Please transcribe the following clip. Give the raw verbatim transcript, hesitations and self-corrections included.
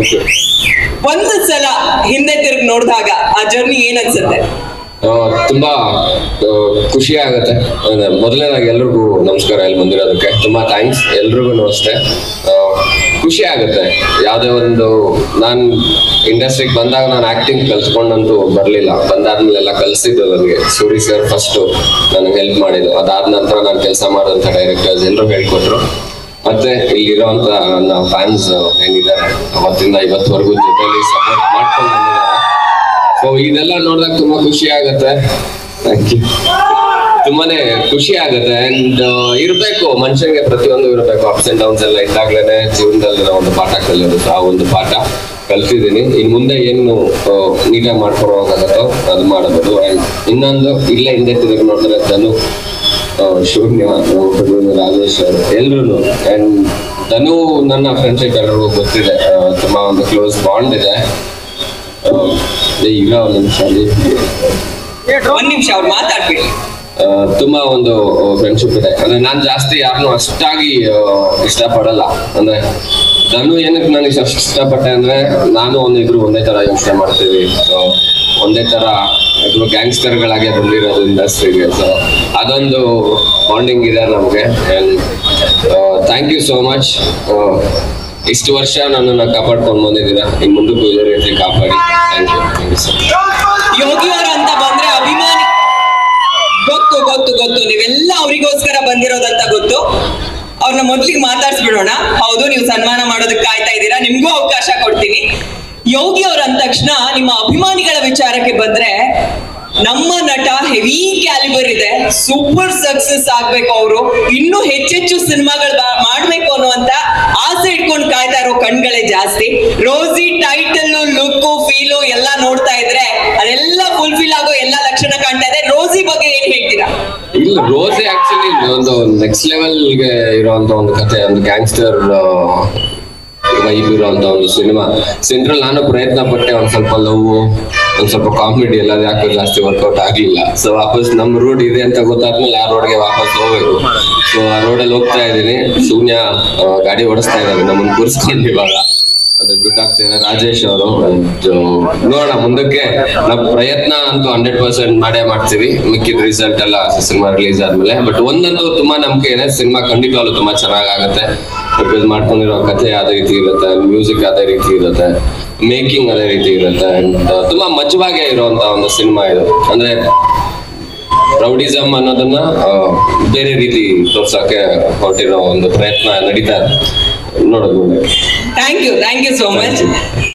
ಒಂದು ಸಲ ಹಿಂದೆ ತಿರುಗಿ ನೋಡಿದಾಗ ಆ ಜರ್ನಿ ಏನ್ ಅನ್ಸುತ್ತೆ? ತುಂಬಾ ಖುಷಿ ಆಗುತ್ತೆ. ಮೊದಲನೇದಾಗಿ ಎಲ್ರಿಗೂ ನಮಸ್ಕಾರ, ಇಲ್ಲಿ ಬಂದಿರೋದಕ್ಕೆ ತುಂಬಾ ಥ್ಯಾಂಕ್ಸ್. ಎಲ್ರಿಗೂ ಅಷ್ಟೇ ಖುಷಿ ಆಗುತ್ತೆ. ಯಾವುದೇ ಒಂದು ನಾನು ಇಂಡಸ್ಟ್ರಿಗೆ ಬಂದಾಗ ನಾನು ಆಕ್ಟಿಂಗ್ ಕಲ್ತ್ಕೊಂಡಂತೂ ಬರ್ಲಿಲ್ಲ. ಬಂದಾದ್ಮೇಲೆ ಎಲ್ಲ ಕಲಿಸಿದ್ದು ನನಗೆ ಸೂರಿ ಸರ್ ಫಸ್ಟ್ ನನಗೆ ಹೆಲ್ಪ್ ಮಾಡಿದ್ದು. ಅದಾದ ನಂತರ ನಾನು ಕೆಲಸ ಮಾಡೋಂಥ ಡೈರೆಕ್ಟರ್ಸ್ ಎಲ್ಲರೂ ಹೇಳ್ಕೊಟ್ರು. ಮತ್ತೆ ಇಲ್ಲಿರೋಂಥ ನನ್ನ ಫ್ಯಾನ್ಸ್ ಏನಿದ್ದಾರೆ ಅವತ್ತಿಂದ ಇವತ್ತುವರೆಗೂ ಜೊತೆಲಿ ಸಪೋರ್ಟ್ ಮಾಡ್ಕೊಂಡು ಬಂದಿದ್ದಾರೆ. ಸೊ ಇದೆಲ್ಲ ನೋಡಿದಾಗ ತುಂಬಾ ಖುಷಿ ಆಗತ್ತೆ. Thank you. ತುಂಬಾನೇ ಖುಷಿ ಆಗುತ್ತೆ. ಅಂಡ್ ಇರ್ಬೇಕು ಮನುಷ್ಯನಿಗೆ, ಪ್ರತಿಯೊಂದು ಇರಬೇಕು. ಅಪ್ಸ್ ಅಂಡ್ ಡೌನ್ಸ್ ಎಲ್ಲ ಇದ್ದಾಗ್ಲೇನೆ ಜೀವನದಲ್ಲಿ ನಾವು ಒಂದು ಪಾಠ ಕಲಿಯೋದು. ಆ ಒಂದು ಪಾಠ ಕಲ್ತಿದ್ದೀನಿ. ಇನ್ ಮುಂದೆ ಏನು ನೀಟಾಗಿ ಮಾಡ್ಕೊಂಡು ಹೋಗಾಗತ್ತೋ ಅದು ಮಾಡಬಹುದು. ಅಂಡ್ ಇನ್ನೊಂದು ಇಲ್ಲೇ ಹಿಂದೆ ತಿರುಗಿ ನೋಡಿದ್ರೆ ಧನು, ಶೂನ್ಯ, ರಾಜೇಶ್ ಅವರು ಎಲ್ರು. ಅಂಡ್ ಧನು ನನ್ನ ಫ್ರೆಂಡ್ಶಿಪ್ ಎಲ್ಲರಿಗೂ ಗೊತ್ತಿದೆ. ತುಂಬಾ ಒಂದು ಕ್ಲೋಸ್ ಬಾಂಡ್ ಇದೆ. ಈಗ ಒಂದು ನಿಮಿಷ ಒಂದ್ ನಿಮಿಷ ಅವ್ರು ಮಾತಾಡ್ಬಿಡಿ. ತುಂಬಾ ಒಂದು ಫ್ರೆಂಡ್ಶಿಪ್ ಇದೆ. ಅಂದ್ರೆ ನಾನ್ ಜಾಸ್ತಿ ಯಾರನ್ನು ಅಷ್ಟಾಗಿ ಇಷ್ಟಪಡಲ್ಲ. ಅಂದ್ರೆ ಧನು ಏನಕ್ಕೆ ನಾನು ಅಷ್ಟು ಇಷ್ಟಪಟ್ಟೆ ಅಂದ್ರೆ ನಾನು ಒಂದಿಬ್ರು ಒಂದೇ ತರ ಯೋಚನೆ ಮಾಡ್ತೀವಿ. ಸೊ ಒಂದೇ ತರ ಇಬ್ರು ಗ್ಯಾಂಗ್ಸ್ಟರ್ಗಳಾಗಿ ಬಂದಿರೋದು ಇಂಡಸ್ಟ್ರಿಗೆ. ಸೊ ಅದೊಂದು ಬಾಂಡಿಂಗ್ ಇದೆ ನಮ್ಗೆ. Thank you so much. ಇಷ್ಟು ವರ್ಷ ನನ್ನನ್ನು ಕಾಪಾಡ್ಕೊಂಡು ಬಂದಿದ್ದೀರಾ. ಇನ್ ಮುಂದಕ್ಕೂ ಇದೇ ರೀತಿ ಕಾಪಾಡಿ. Thank you. Thank you sir. Yogi ಅವರ ಅಂತ ಬಂದ್ರೆ ಅಭಿಮಾನಿ ಗೊತ್ತು ಗೊತ್ತು ಗೊತ್ತು ನೀವೆಲ್ಲ ಅವರಿಗೋಸ್ಕರ ಬಂದಿರೋದಂತ ಗೊತ್ತು. ಅವ್ರನ್ನ ಮೊದ್ಲಿಗೆ ಮಾತಾಡ್ಸ್ಬಿಡೋಣ. ಹೌದು, ನೀವು ಸನ್ಮಾನ ಮಾಡೋದಕ್ಕೆ ಕಾಯ್ತಾ ಇದ್ದೀರಾ, ನಿಮ್ಗೂ ಅವಕಾಶ ಕೊಡ್ತೀನಿ. ಯೋಗಿ ಅವ್ರ ಅಂದ ತಕ್ಷಣ ನಿಮ್ಮ ಅಭಿಮಾನಿಗಳ ವಿಚಾರಕ್ಕೆ ಬಂದ್ರೆ, ನಮ್ಮ ನಟ ಹೆವಿ ಕ್ಯಾಲಿಬರ್ ಇದೆ, ಸೂಪರ್ ಸಕ್ಸಸ್ ಆಗ್ಬೇಕು, ಅವರು ಇನ್ನೂ ಹೆಚ್ಚೆಚ್ಚು ಸಿನಿಮಾಗಳು ಮಾಡ್ಬೇಕು ಅನ್ನುವಂತ ಆಸೆ ಇಟ್ಕೊಂಡು ಕಾಯ್ತಾ ಇರೋ ಕಣ್ಗಳೇ ಜಾಸ್ತಿ. ರೋಸಿ ಟೈಟಲ್, ಲುಕ್, ಫೀಲು ಎಲ್ಲ ನೋಡ್ತಾ ಇದ್ರೆ ಅದೆಲ್ಲ ಫುಲ್ಫಿಲ್ ಆಗೋ ಎಲ್ಲ ಲಕ್ಷಣ ಕಾಣ್ತಾ ಇದೆ. ರೋಸಿ ಬಗ್ಗೆ ಏನ್ ಹೇಳ್ತೀರಾ? ಇಲ್ಲ, ರೋಸಿ ಆಕ್ಚುಲಿ ಒಂದು ನೆಕ್ಸ್ಟ್ ಲೆವೆಲ್ಗೆ ಇರುವಂತ ಒಂದು ಕಥೆ. ಒಂದು ಗ್ಯಾಂಗ್ಸ್ಟರ್ ವೈಬ್ ಇರುವಂತ ಒಂದು ಸಿನಿಮಾ. ಸೆಂಟ್ರಲ್ ನಾನು ಪ್ರಯತ್ನ ಪಟ್ಟೆ, ಒಂದ್ ಸ್ವಲ್ಪ ಲವ್, ಒಂದ್ ಸ್ವಲ್ಪ ಕಾಮಿಡಿ ಎಲ್ಲ ಯಾಕೋ ಜಾಸ್ತಿ ವರ್ಕೌಟ್ ಆಗ್ಲಿಲ್ಲ. ಸೊ ವಾಪಸ್ ನಮ್ ರೋಡ್ ಇದೆ ಅಂತ ಗೊತ್ತಾದ್ಮೇಲೆ ಆ ರೋಡ್ಗೆ ವಾಪಸ್ ಹೋಗ್ಬೇಕು. ಸೊ ಆ ರೋಡಲ್ಲಿ ಹೋಗ್ತಾ ಇದ್ದೀನಿ. ಶೂನ್ಯ ಗಾಡಿ ಓಡಿಸ್ತಾ ಇದ್ದಾರೆ ನಮ್ಮನ್ನು ಕೂರಿಸ್ಕೊಂಡು. ಇವಾಗ ಅದು ಗುಡ್ ಆಗ್ತಿದೆ. ರಾಜೇಶ್ ಅವರು ನೋಡೋಣ ಮುಂದಕ್ಕೆ. ನಮ್ಮ ಪ್ರಯತ್ನ ಅಂತೂ ಹಂಡ್ರೆಡ್ ಪರ್ಸೆಂಟ್ ಮಾಡೇ ಮಾಡ್ತೀವಿ. ಮಿಕ್ಕಿದ ರಿಸಲ್ಟ್ ಎಲ್ಲ ಸಿನಿಮಾ ರಿಲೀಸ್ ಆದ್ಮೇಲೆ. ಬಟ್ ಒಂದಂತೂ ತುಂಬಾ ನಂಬಿಕೆ ಇದೆ, ಸಿನಿಮಾ ಖಂಡಿತವಾಗ್ಲೂ ತುಂಬಾ ಚೆನ್ನಾಗಾಗತ್ತೆ. ಬಿಕಾಸ್ ಮಾಡ್ಕೊಂಡಿರೋ ಕಥೆ ಅದೇ ರೀತಿ ಇರುತ್ತೆ, ಮ್ಯೂಸಿಕ್ ಅದೇ ರೀತಿ ಇರುತ್ತೆ, ಮೇಕಿಂಗ್ ಅದೇ ರೀತಿ ಇರುತ್ತೆ. ಅಂಡ್ ತುಂಬಾ ಮಜವಾಗೇ ಇರುವಂತ ಒಂದು ಸಿನಿಮಾ ಇದು. ಅಂದ್ರೆ ರೌಡಿಸಮ್ ಅನ್ನೋದನ್ನ ಬೇರೆ ರೀತಿ ತೋರ್ಸಕ್ಕೆ ಹೊರಟಿರೋ ಒಂದು ಪ್ರಯತ್ನ ನಡೀತಾ ಇದೆ. ನೋಡೋದು. Thank you thank you so much.